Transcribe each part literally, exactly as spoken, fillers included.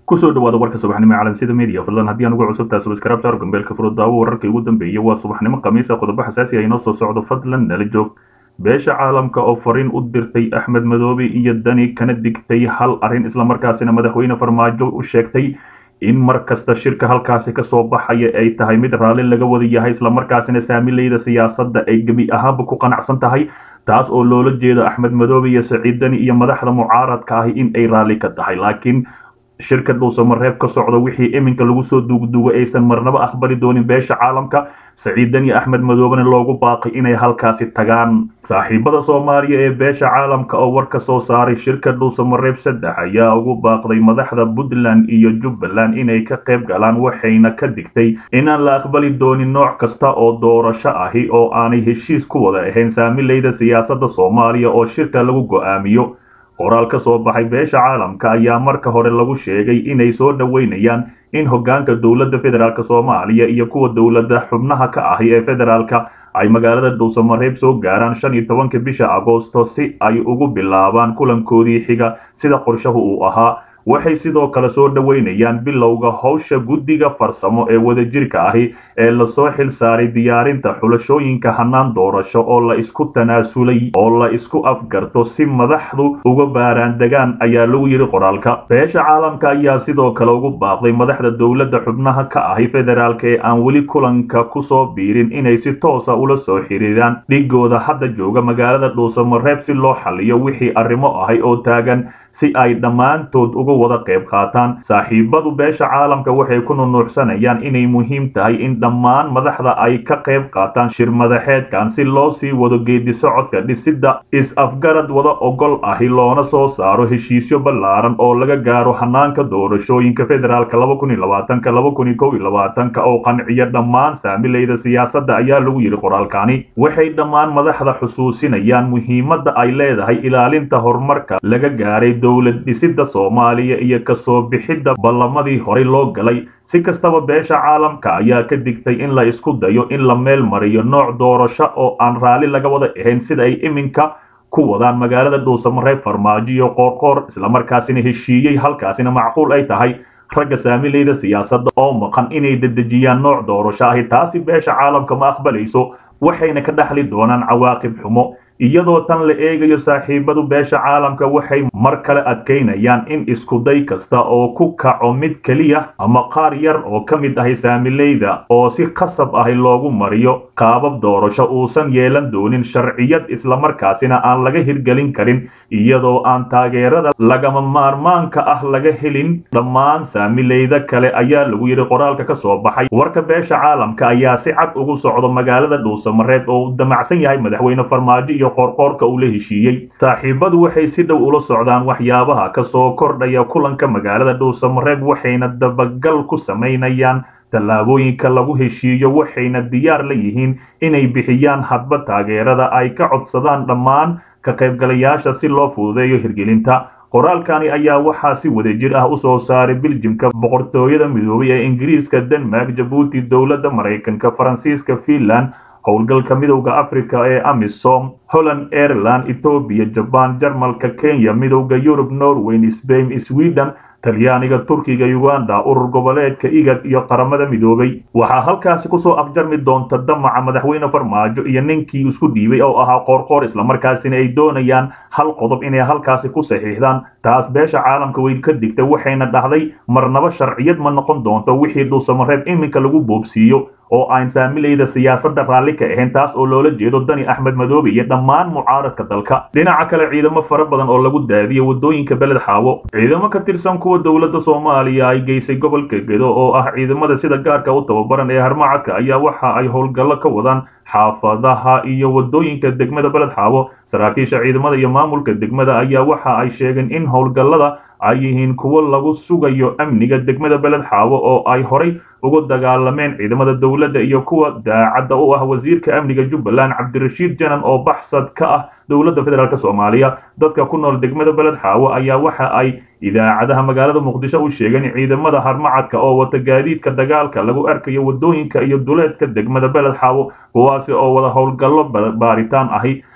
kusoo dhawaada warka subaxnimo ee calansida media fadlan haddii aan ugu cusubtahay subscribe saar gambeelka furudaawo wararka ugu dambeeyay waa subaxnimo khamiis ah qodobo xasaasi ah inoo soo socdo fadlan nala joog beesha caalamka oo fariin u dirtay axmed madoobe iyo dani kana digtay hal arrin islamarkaasina madaxweyne farmaajo u sheegtay in mar kasta shirka halkaasi ka soo baxaya ay tahay mid raalli laga wada yahay islamarkaasina saamileyda siyaasadda ay gebi ahaanba ku qanacsan tahay taas oo loola jeedo axmed madoobe iyo saciid dani iyo madaxda mucaaradka ahi in ay raalli ka tahay laakiin shirka dhuusamareeb ka socda wixii iminka lagu soo duugduugo aysan marnaba aqbali doonin beesha caalamka saciid dani axmed madoobena loogu baaqay inay halkaasi tagaan saaxiibada soomaaliya ee beesha caalamka oo war ka soo saaray shirka dhuusamareeb saddex ayaa ugu baaqday madaxda puntland iyo jubbaland inay ka qayb galaan waxayna ka digtay inaan la aqbali doonin nooc kasta oo doorasho ahi oo aanay heshiis ku wada ahayn saamileyda siyaasadda soomaaliya oo shirka lagu go'aamiyo qoraal ka soo baxay beesha caalamka ayaa marka hore lagu sheegay inay soo dhoweynayaan in hoggaanka dowladda federaalk soomaaliya iyo kuwa dowladda xubnaha ka ahi ee federaalka ay magaalada dhuusamareeb soo gaaraan shan iyo tobanka bisha agoosto si ay ugu bilaabaan kulankoodii xiga sida qorshahu uu ahaa waxay sidoo kale soo dhoweynayaan bilowga howsha guddiga farsamo ee wadajirka ahi ee lasoo xil saaray diyaarinta xulashooyinka hannaan doorasho oo la isku tanaasulay oo la isku afgarto si madaxdu uga baaraan degaan ayaa lagu yidhi qoraalka beesha caalamka ayaa sidoo kale ugu baaqday madaxda dowladda xubnaha ka ahi federaalka ee aan weli kulanka kusoo biirin inay si toosa ula soo xiriiraan dhigooda hadda jooga magaalada dhuusamareeb si loo xaliyo wixii arrimo ahi oo taagan si ay dhammaantood uga wada qayb qaataan saaxiibadu beesha caalamka waxay ku nunuucsanayaan inay muhiim tahay in dhammaan madaxda ay ka qayb qaataan shir madaxeedkan si loo sii wado geedi socodka dhisidda is-afgarad wada ogol ahi loona soo saaro heshiisyo ballaaran oo laga gaaro hanaanka doorashooyinka federaalka laba kun iyo labaatanka laba kun iyo kow iyo labaatanka oo qanciya dhammaan saamileyda siyaasadda ayaa lagu yidhi qoraalkani waxay dhammaan madaxda xusuusinayaan muhiimadda ay leedahay ilaalinta horumarka laga gaaray dowlad dhisidda soomaaliya iyo kasoo bixidda ballamadii horey loo galay si kastaba beesha caalamka ayaa ka digtay in la isku dayo in la meel mariyo nooc doorasho oo aan raalli laga wada ahayn sida ay iminka ku wadaan magaalada dhuusamareeb farmaajo iyo qoorqoor islamarkaasina heshiiyey halkaasina macquul ay tahay ragga saamileyda siyaasadda oo maqan inay dedejiyaan nooc doorasho ahi taasi beesha caalamka ma aqbalayso waxayna ka dhaxli doonaan cawaaqib xumo iyadoo tan la eegayo saaxiibadu beesha caalamka waxay mar kale adkaynayaan in iskuday kasta oo ku kaco mid keliya ama qaar yar oo ka mid ahi saamileyda oo si khasab ahi loogu mariyo qaabab doorasho uusan yeelan doonin sharciyad islamarkaasina aan laga hirgelin karin iyadoo aan taageerada lagama maarmaanka ah laga helin dhammaan saamileyda kale ayaa lagu yidhi qoraalka ka soo baxay warka beesha caalamka ayaa si cad ugu socdo magaalada dhuusamareeb oo uu damacsan yahay madaxweyne farmaajo iyo qoorqoorka uu la heshiiyey saaxiibadu waxay si dhow ula socdaan waxyaabaha ka soo kordhaya kulanka magaalada dhuusamareeb waxayna dabagal ku samaynayaan tallaabooyinka lagu heshiiyo waxayna diyaar la yihiin inay bixiyaan hadba taageerada ay ka codsadaan dhammaan ka qaybgalayaasha si loo fududeeyo hirgelinta qoraalkani ayaa waxaa si wadajir ah u soo saaray biljimka boqortooyada midoobay ee ingiriiska denmark jabuuti dowladda maraykanka faransiiska finland howlgalka midowda africa ee amisom holland ireland etoobiya jaban jarmalka kenya midowda yurub norway spain sweden talyaaniga turkiga uganda urur goboleedka igad iyo qaramada midoobay waxaa halkaasi kusoo afjarmi doonta damaca madaxweyne farmaajo iyo ninkii isku dhiibay oo ahaa qoorqoor islamarkaasina ay doonayaan hal qodob inay halkaasi ku saxiixdaan taas beesha caalamka way ka digtay waxayna dhahday marnaba sharciyad ma noqon doonto wixii dhuusamareeb iminka lagu boobsiiyo oo aan saamileyda siyaasadda raalli ka ahayn taas oo loola jeedo dani axmed madoobe iyo dhammaan mucaaradka dalka dhinaca kale ciidamo fara badan oo lagu daadiyay waddooyinka beled xaawo ciidamo ka tirsan kuwa dowladda soomaaliya ay geysay gobolka gedo oo ah ciidamada sida gaarka u tababaran ee harmacadka ayaa waxa ay howlgallo ka wadaan xaafadaha iyo waddooyinka degmada beled xaawo saraakiisha ciidamada iyo maamulka degmada ayaa waxa ay sheegeen in howlgallada ay yihiin kuwo lagu sugayo amniga degmada beled xaawo oo ay horay ugu dagaalameen ciidamada dowladda iyo kuwa daacadda u ah wasiirka amniga jubbaland cabdirashiid janan oo baxsad ka ah dowladda federaalk soomaaliya dadka ku nool degmada beled xaawo ayaa waxa ay idaacadaha magaalada muqdisho u sheegeen ciidamada harmacadka oo wata gaadiidka dagaalka lagu arkayo waddooyinka iyo duleedka degmada beled xaawo kuwaasi oo wada howlgallo baaritaan ahi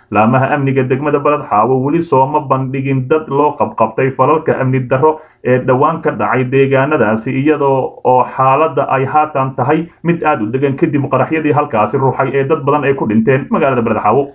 laamaha amniga degmada Balad Xaawo weli sooma bandhigin dad loo qabqabtay falalka amni darro ee dhawaan ka dhacay deegaanadaasi iyadoo oo xaaladda ay haatan tahay mid aad u degan kadib qaraxyadii halkaasi ruuxay ee dad badan ay ku dhinteen magaalada Balad Xaawo.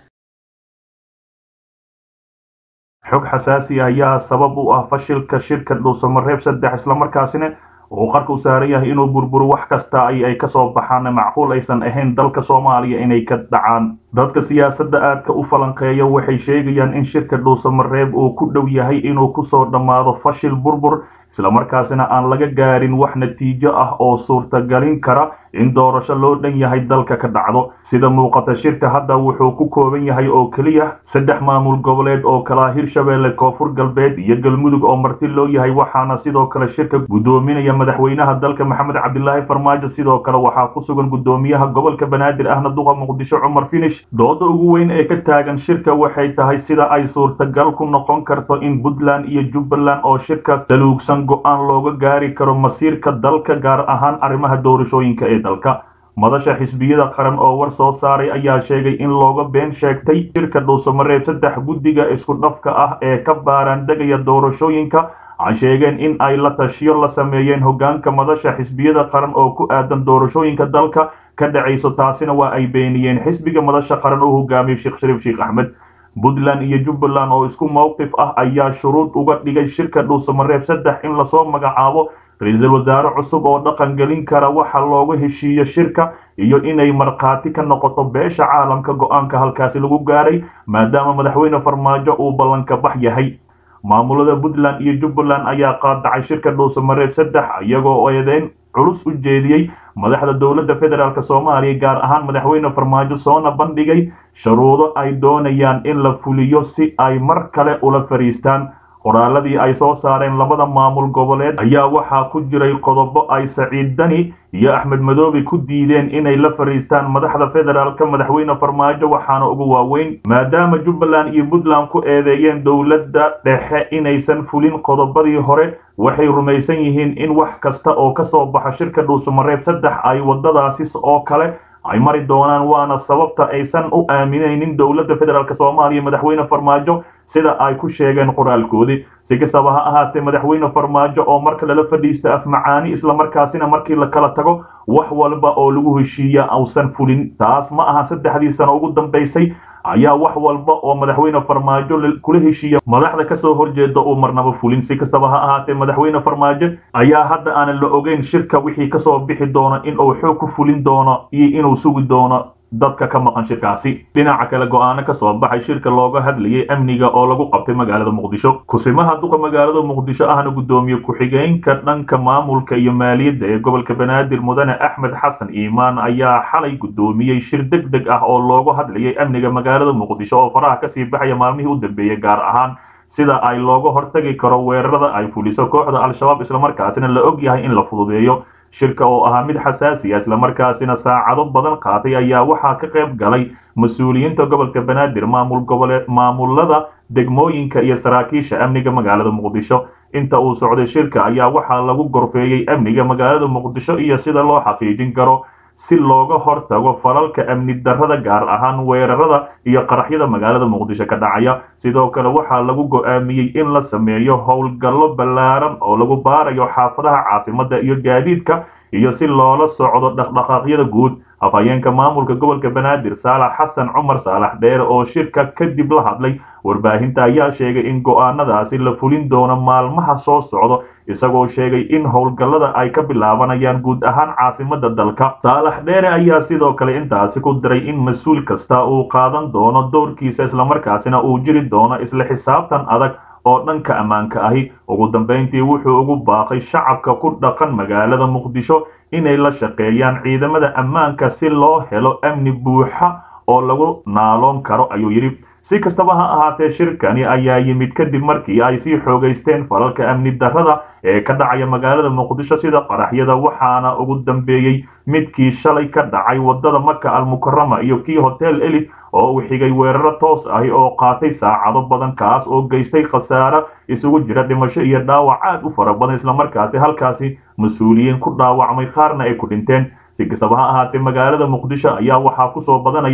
xog xasaasi ah ayaa sabab u ah fashilka shirka dhuusamareeb saddex isla markaasina uu qarka u saaran yahay inuu burburo wax kasta ay ay ka soo baxaan macquul aysan ahayn dalka Soomaaliya inay ka dhacaan. dadka siyaasadda aadka u falanqeeya waxay sheegayaan in shirka dhuusamareeb uu ku dhow yahay inuu ku soo dhamaado fashil burbur isla markaasina aan laga gaarin wax natiijo ah oo suurtagelin kara in doorasho loo dhan yahay dalka ka dhacdo. sida muuqata shirka hadda wuxuu ku kooban yahay oo kaliya saddex maamul goboleed oo kala Hirshabeelle, Koonfur Galbeed iyo Galmudug oo marti loo yahay, waxaana sidoo kale shirka gudoominaya madaxweynaha dalka Maxamed Cabdilaahi Farmaajo. sidoo kale waxaa ku sugan gudoomiyaha gobolka Banaadir ahna duqa Muqdisho Cumar Finish. dooda ugu weyn ee ka taagan shirka waxay tahay sida ay suurtagal ku noqon karto in Puntland iyo Jubbaland oo shirka taluugsan go'aan looga gaari karo masiirka dalka, gaar ahaan arrimaha doorashooyinka ee dalka. madasha xisbiyada qaran oo war soo saaray ayaa sheegay in looga been sheegtay shirka dhuusamareeb saddex guddiga isku dhafka ah ee ka baaraan degaya doorashooyinka ay sheegeen in ay la tashiyo la sameeyeen hoggaanka madasha xisbiyada qaran oo ku aadan doorashooyinka dalka ka dhacayso. taasina waa ay beeniyeen xisbiga madasha qaran oo hogaamiyay Sheekh Shariif Sheekh Axmed. Puntland iyo Jubbaland oo isku mowqif ah ayaa shuruud uga dhigay shirka dhuusamareeb saddex in lasoo magacaabo ra'iisul wasaare cusub oo dhaqan gelin kara waxa looga heshiiyo shirka iyo inay markhaati ka noqoto beesha caalamka go'aanka halkaasi lagu gaaray, maadaama madaxweyne Farmaajo uu ballanka bax yahay. maamulada Puntland iyo Jubbaland ayaa qaadacay shirka dhuusamareeb saddex iyagoo eedeyn culus u jeediyey madaxda dowladda federaalka Soomaaliya, gaar ahaan madaxweyne Farmaajo, soona bandhigay shuruudo ay doonayaan in la fuliyo si ay mar kale ula fariistaan. qoraaladii ay soo saareen labada maamul goboleed ayaa waxaa ku jiray qodobo ay Saciid Dani iyo Axmed Madoobe ku diideen inay la fariistaan madaxda federaalka madaxweyne Farmaajo, waxaana ugu waaweyn maadaama Jubbaland iyo Puntland ku eedeeyeen dowladda dhexe inaysan fulin qodobadii hore. waxay rumaysan yihiin in wax kasta oo ka soo baxa shirka dhuusamareeb saddex ay wadadaasi oo kale ay mari doonaan, waana sababta aysan u aaminaynin dowladda federaalka Soomaaliya madaxweyne Farmaajo sida ay ku sheegeen qoraalkoodii. si kastaba ha ahaatee madaxweyne Farmaajo oo marka lala fadhiisto af macaani isla markaasina markii la kala tago wax walba oo lagu heshiiya ausan fulin. taas ma aha saddexdii sano ugu dambeysay ayaa wax walba oo madaxweyne Farmaajo kula heshiiya madaxda ka soo horjeeda oo marnaba fulin. si kastaba ha ahaatee madaxweyne Farmaajo ayaa hadda aan la ogeyn shirka wixii ka soo bixi doona in uu xoog ku fulin doono iyo inuu sugi doono dadka ka maqan shirkaasi. dhinaca kale go'aano ka soo baxay shirka looga hadlayay amniga oo lagu qabtay magaalada Muqdisho. kusimaha duqa magaalada Muqdisho ahna gudoomiye ku-xigeenka dhanka maamulka iyo maaliyadda ee gobolka Banaadir mudane Axmed Xasan Iimaan ayaa xalay gudoomiyay shir degdeg ah oo looga hadlayay amniga magaalada Muqdisho oo faraha ka sii baxaya maalmihii u dambeeyay, gaar ahaan sida ay looga hortagi karo weerarada ay fuliso kooxda Al-Shabaab isla markaasina la og yahay in la fududeeyo. shirka oo ahaa mid xasaasi ah isla markaasina saacado badan qaatay ayaa waxaa ka qayb galay mas'uuliyiinta gobolka Banaadir, maamul goboleed, maamulada degmooyinka iyo saraakiisha amniga magaalada Muqdisho. inta uu socday shirka ayaa waxaa lagu gorfeeyay amniga magaalada Muqdisho iyo sida loo xaqiijin karo si looga hortago falalka amni darrada, gaar ahaan weerarada iyo qaraxyada magaalada Muqdisho ka dhacaya. sidoo kale waxaa lagu go'aamiyey in la sameeyo howlgallo ballaaran oo lagu baarayo xaafadaha caasimadda iyo gaadiidka iyo si loola socdo dhaqdhaqaaqyada guud. afhayeenka maamulka gobolka Banaadir Saalax Xasan Cumar Saalax Dheere oo shirka kadib la hadlay warbaahinta ayaa sheegay in go'aanadaasi la fulin doono maalmaha soo socdo, isagoo sheegay in howlgallada ay ka bilaabanayaan guud ahaan caasimadda dalka. Saalax Dheere ayaa sidoo kale intaasi ku diray in mas'uul kasta uu qaadan doono doorkiisa isla markaasina uu jiri doono isla xisaabtan adag oo dhanka ammaanka ahi. ugu dambeyntii wuxuu ugu baaqay shacabka ku dhaqan magaalada Muqdisho inay la shaqeeyaan ciidamada ammaanka si loo helo amni buuxa oo lagu naaloon karo, ayuu yidhi. si kastaba ha ahaatee shirkani ayaa yimid kadib markii ay sii xoogaysteen falalka amni darrada ee ka dhacaya magaalada Muqdisho sida qaraxyada, waxaana ugu dambeeyey midkii shalay ka dhacay wadada Maka al-Mukarrama iyo kii Hotel Elite oo uu xigay weeraro toos ah oo qaatay saacado badan, kaas oo geystay khasaare isugu jira dhimasho iyo dhaawac aad u fara badan, isla markaasi halkaasi mas'uuliyiin ku dhaawacmay qaarna ay ku dhinteen. si kastaba ha ahaatee magaalada Muqdisho ayaa waxaa ku soo badanaya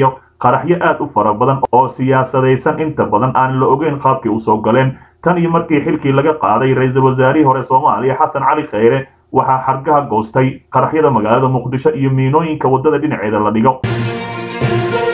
qaraxyo aad u fara badan oo siyaasadaysan inta badan aan la ogeyn qaabkii u soo galeen tan iyo markii xilkii laga qaaday ra-iisul wasaarihii hore Soomaaliya Xasan Cali Khayre waxaa xargaha goostay qaraxyada magaalada Muqdisho iyo miinooyinka wadada dhinaceeda la dhigo